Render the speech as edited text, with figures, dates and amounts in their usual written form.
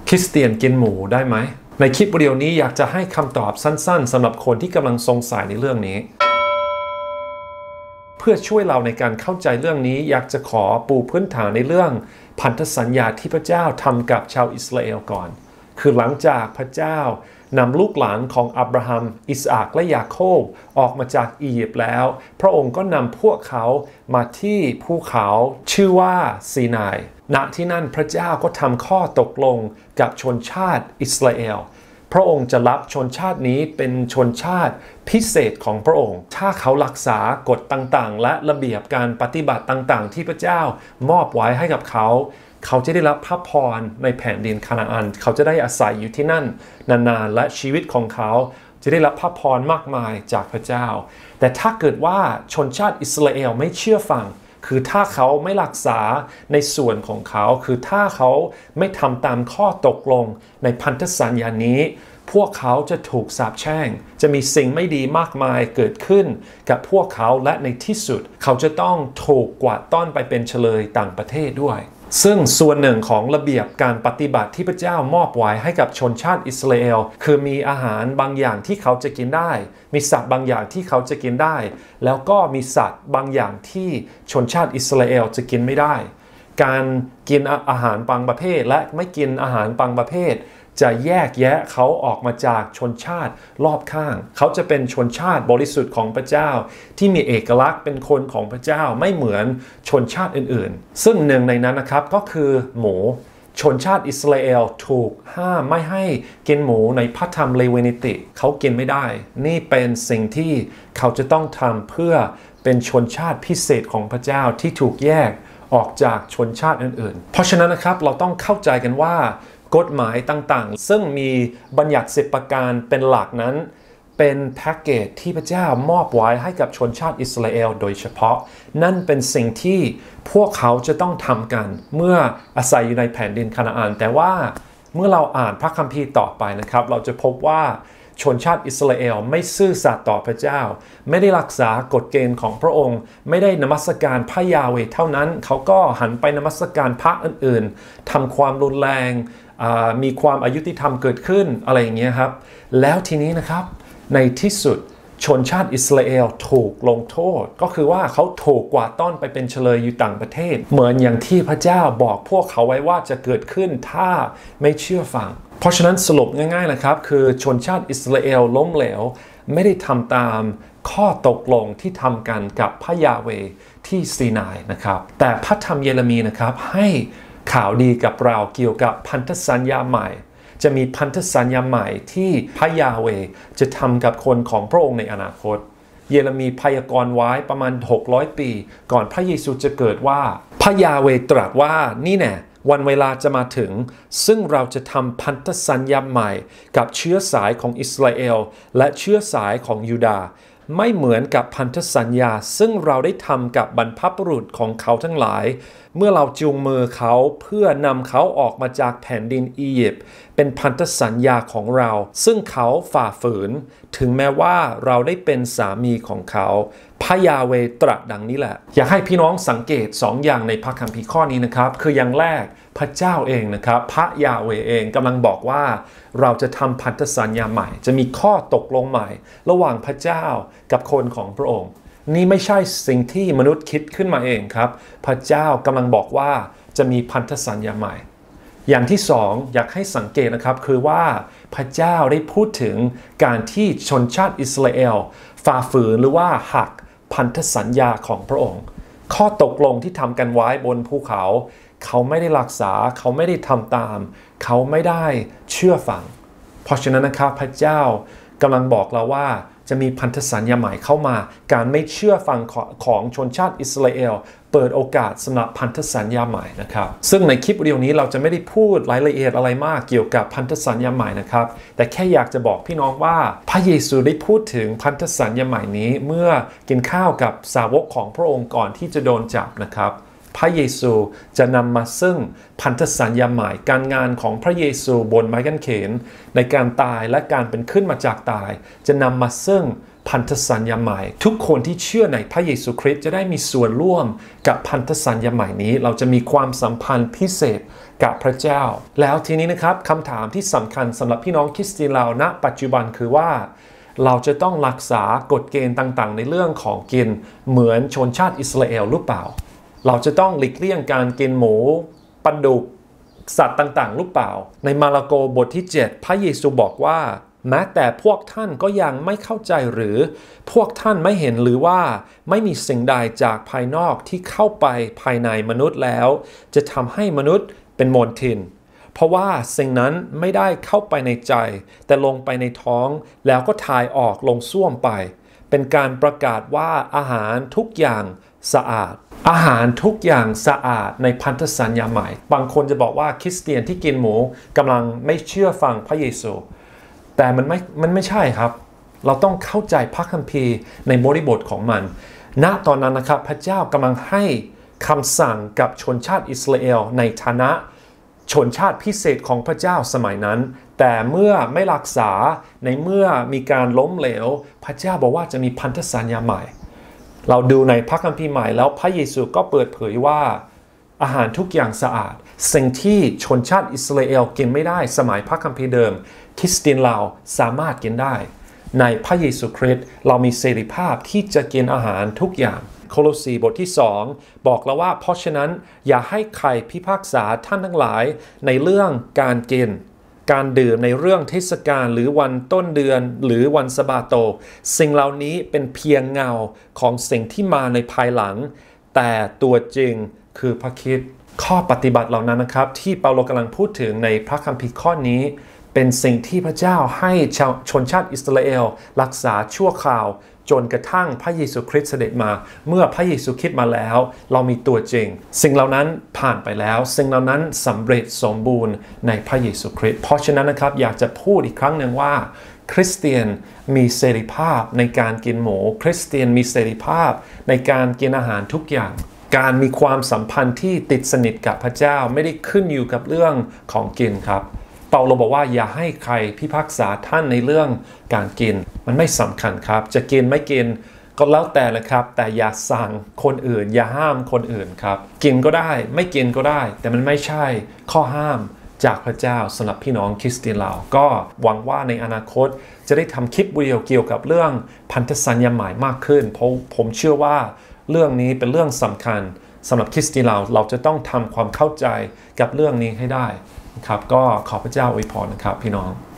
คริสเตียนกินหมูได้ไหมในคลิปวิดีโอนี้อยากจะให้คำตอบสั้นๆสำหรับคนที่กำลังสงสัยในเรื่องนี้เพื่อช่วยเราในการเข้าใจเรื่องนี้อยากจะขอปูพื้นฐานในเรื่องพันธสัญญาที่พระเจ้าทำกับชาวอิสราเอลก่อนคือหลังจากพระเจ้านำลูกหลานของอับราฮัมอิสอัคและยาโคบออกมาจากอียิปต์แล้วพระองค์ก็นำพวกเขามาที่ภูเขาชื่อว่าซีนายณที่นั่นพระเจ้าก็ทำข้อตกลงกับชนชาติอิสราเอลพระองค์จะรับชนชาตินี้เป็นชนชาติพิเศษของพระองค์ถ้าเขารักษากฎต่างๆและระเบียบการปฏิบัติต่างๆที่พระเจ้ามอบไว้ให้กับเขาจะได้รับพระพรในแผ่นดินคานาอันเขาจะได้อาศัยอยู่ที่นั่นนานๆและชีวิตของเขาจะได้รับพระพรมากมายจากพระเจ้าแต่ถ้าเกิดว่าชนชาติอิสราเอลไม่เชื่อฟังคือถ้าเขาไม่รักษาในส่วนของเขาคือถ้าเขาไม่ทำตามข้อตกลงในพันธสัญญานี้พวกเขาจะถูกสาปแช่งจะมีสิ่งไม่ดีมากมายเกิดขึ้นกับพวกเขาและในที่สุดเขาจะต้องถูกกวาดต้อนไปเป็นเฉลยต่างประเทศด้วยซึ่งส่วนหนึ่งของระเบียบการปฏิบัติที่พระเจ้ามอบไว้ให้กับชนชาติอิสราเอลคือมีอาหารบางอย่างที่เขาจะกินได้มีสัตว์บางอย่างที่เขาจะกินได้แล้วก็มีสัตว์บางอย่างที่ชนชาติอิสราเอลจะกินไม่ได้การกินอาหารบางประเภทและไม่กินอาหารบางประเภทจะแยกแยะเขาออกมาจากชนชาติรอบข้างเขาจะเป็นชนชาติบริสุทธิ์ของพระเจ้าที่มีเอกลักษณ์เป็นคนของพระเจ้าไม่เหมือนชนชาติอื่นๆซึ่งหนึ่งในนั้นนะครับก็คือหมูชนชาติอิสราเอลถูกห้ามไม่ให้กินหมูในพระธรรมเลวีนิติเขากินไม่ได้นี่เป็นสิ่งที่เขาจะต้องทำเพื่อเป็นชนชาติพิเศษของพระเจ้าที่ถูกแยกออกจากชนชาติอื่นๆเพราะฉะนั้นนะครับเราต้องเข้าใจกันว่ากฎหมายต่างๆซึ่งมีบัญญัติ10 ประการเป็นหลักนั้นเป็นแพ็กเกจที่พระเจ้ามอบไว้ให้กับชนชาติอิสราเอลโดยเฉพาะนั่นเป็นสิ่งที่พวกเขาจะต้องทำกันเมื่ออาศัยอยู่ในแผ่นดินคานาอันแต่ว่าเมื่อเราอ่านพระคัมภีร์ต่อไปนะครับเราจะพบว่าชนชาติอิสราเอลไม่ซื่อสัตย์ต่อพระเจ้าไม่ได้รักษากฎเกณฑ์ของพระองค์ไม่ได้นมัสการพระยาเวห์เท่านั้นเขาก็หันไปนมัสการพระอื่นๆทำความรุนแรงมีความอายุติธรรมเกิดขึ้นอะไรอย่างเงี้ยครับแล้วทีนี้นะครับในที่สุดชนชาติอิสราเอลถูกลงโทษก็คือว่าเขาถูกกวาดต้อนไปเป็นเฉลยอยู่ต่างประเทศเหมือนอย่างที่พระเจ้าบอกพวกเขาไว้ว่าจะเกิดขึ้นถ้าไม่เชื่อฟังเพราะฉะนั้นสรุปง่ายๆนะครับคือชนชาติอิสราเอลล้มเหลวไม่ได้ทำตามข้อตกลงที่ทำกันกับพระยาเวห์ที่ซีนายนะครับแต่พระธรรมเยเรมีนะครับให้ข่าวดีกับเราเกี่ยวกับพันธสัญญาใหม่จะมีพันธสัญญาใหม่ที่พระยาเวห์จะทำกับคนของพระองค์ในอนาคตเยเรมีพยากรณ์ไว้ประมาณ600 ปีก่อนพระเยซูจะเกิดว่าพระยาเวห์ตรัสว่านี่แน่วันเวลาจะมาถึงซึ่งเราจะทำพันธสัญญาใหม่กับเชื้อสายของอิสราเอลและเชื้อสายของยูดาห์ไม่เหมือนกับพันธสัญญาซึ่งเราได้ทำกับบรรพบุรุษของเขาทั้งหลายเมื่อเราจูงมือเขาเพื่อนำเขาออกมาจากแผ่นดินอียิปต์เป็นพันธสัญญาของเราซึ่งเขาฝ่าฝืนถึงแม้ว่าเราได้เป็นสามีของเขาพระยาเวห์ตรัสดังนี้แหละอยากให้พี่น้องสังเกต2 อย่างในพระคัมภีร์ข้อนี้นะครับคืออย่างแรกพระเจ้าเองนะครับพระยาเวห์เองกำลังบอกว่าเราจะทำพันธสัญญาใหม่จะมีข้อตกลงใหม่ระหว่างพระเจ้ากับคนของพระองค์นี่ไม่ใช่สิ่งที่มนุษย์คิดขึ้นมาเองครับพระเจ้ากำลังบอกว่าจะมีพันธสัญญาใหม่อย่างที่2อยากให้สังเกตนะครับคือว่าพระเจ้าได้พูดถึงการที่ชนชาติอิสราเอลฝ่าฝืนหรือว่าหักพันธสัญญาของพระองค์ข้อตกลงที่ทำกันไว้บนภูเขาเขาไม่ได้รักษาเขาไม่ได้ทำตามเขาไม่ได้เชื่อฟังเพราะฉะนั้นนะครับพระเจ้ากำลังบอกเราว่าจะมีพันธสัญญาใหม่เข้ามาการไม่เชื่อฟังของชนชาติอิสราเอลเปิดโอกาสสำหรับพันธสัญญาใหม่นะครับซึ่งในคลิปวิดีโอนี้เราจะไม่ได้พูดรายละเอียดอะไรมากเกี่ยวกับพันธสัญญาใหม่นะครับแต่แค่อยากจะบอกพี่น้องว่าพระเยซูได้พูดถึงพันธสัญญาใหม่นี้เมื่อกินข้าวกับสาวกของพระองค์ก่อนที่จะโดนจับนะครับพระเยซูจะนำมาซึ่งพันธสัญญาใหม่การงานของพระเยซูบนไม้กางเขนในการตายและการเป็นขึ้นมาจากตายจะนำมาซึ่งพันธสัญญาใหม่ทุกคนที่เชื่อในพระเยซูคริสต์จะได้มีส่วนร่วมกับพันธสัญญาใหม่นี้เราจะมีความสัมพันธ์พิเศษกับพระเจ้าแล้วทีนี้นะครับคำถามที่สำคัญสำหรับพี่น้องคริสเตียนเราณปัจจุบันคือว่าเราจะต้องรักษากฎเกณฑ์ต่างๆในเรื่องของกินเหมือนชนชาติอิสราเอลหรือเปล่าเราจะต้องหลีกเลี่ยงการกินหมูปลาดุกสัตว์ต่างๆหรือเปล่าในมาระโกบทที่7พระเยซูบอกว่าแม้แต่พวกท่านก็ยังไม่เข้าใจหรือพวกท่านไม่เห็นหรือว่าไม่มีสิ่งใดจากภายนอกที่เข้าไปภายในมนุษย์แล้วจะทำให้มนุษย์เป็นมลทินเพราะว่าสิ่งนั้นไม่ได้เข้าไปในใจแต่ลงไปในท้องแล้วก็ถ่ายออกลงส้วมไปเป็นการประกาศว่าอาหารทุกอย่างสะอาดอาหารทุกอย่างสะอาดในพันธสัญญาใหม่บางคนจะบอกว่าคริสเตียนที่กินหมูกำลังไม่เชื่อฟังพระเยซูแต่มันไม่ใช่ครับเราต้องเข้าใจพระคัมภีร์ในบริบทของมันณตอนนั้นนะครับพระเจ้ากำลังให้คำสั่งกับชนชาติอิสราเอลในฐานะชนชาติพิเศษของพระเจ้าสมัยนั้นแต่เมื่อไม่รักษาในเมื่อมีการล้มเหลวพระเจ้าบอกว่าจะมีพันธสัญญาใหม่เราดูในพระคัมภีร์ใหม่แล้วพระเยซูก็เปิดเผยว่าอาหารทุกอย่างสะอาดสิ่งที่ชนชาติอิสราเอลกินไม่ได้สมัยพระคัมภีร์เดิมคริสเตียนเราสามารถกินได้ในพระเยซูคริสต์เรามีเสรีภาพที่จะกินอาหารทุกอย่างโคโลสีบทที่2บอกแล้วว่าเพราะฉะนั้นอย่าให้ใครพิพากษาท่านทั้งหลายในเรื่องการกินการดื่มในเรื่องเทศกาลหรือวันต้นเดือนหรือวันสะบาโตสิ่งเหล่านี้เป็นเพียงเงาของสิ่งที่มาในภายหลังแต่ตัวจริงคือพระคริสต์ข้อปฏิบัติเหล่านั้นนะครับที่เปาโลกำลังพูดถึงในพระคัมภีร์ข้อนี้เป็นสิ่งที่พระเจ้าให้ชนชาติอิสราเอลรักษาชั่วคราวจนกระทั่งพระเยซูคริสต์เสด็จมาเมื่อพระเยซูคริสต์มาแล้วเรามีตัวจริงสิ่งเหล่านั้นผ่านไปแล้วสิ่งเหล่านั้นสำเร็จสมบูรณ์ในพระเยซูคริสต์เพราะฉะนั้นนะครับอยากจะพูดอีกครั้งหนึ่งว่าคริสเตียนมีเสรีภาพในการกินหมูคริสเตียนมีเสรีภาพในการกินอาหารทุกอย่างการมีความสัมพันธ์ที่ติดสนิทกับพระเจ้าไม่ได้ขึ้นอยู่กับเรื่องของกินครับเปาโลบอกว่าอย่าให้ใครพิพากษาท่านในเรื่องการกินมันไม่สำคัญครับจะกินไม่กินก็แล้วแต่เลยครับแต่อย่าสั่งคนอื่นอย่าห้ามคนอื่นครับกินก็ได้ไม่กินก็ได้แต่มันไม่ใช่ข้อห้ามจากพระเจ้าสำหรับพี่น้องคริสเตียนเราก็หวังว่าในอนาคตจะได้ทำคลิปวิดีโอเกี่ยวกับเรื่องพันธสัญญาใหม่มากขึ้นเพราะผมเชื่อว่าเรื่องนี้เป็นเรื่องสำคัญสำหรับคริสเตียนเราจะต้องทำความเข้าใจกับเรื่องนี้ให้ได้ครับก็ขอพระเจ้าอวยพรนะครับพี่น้อง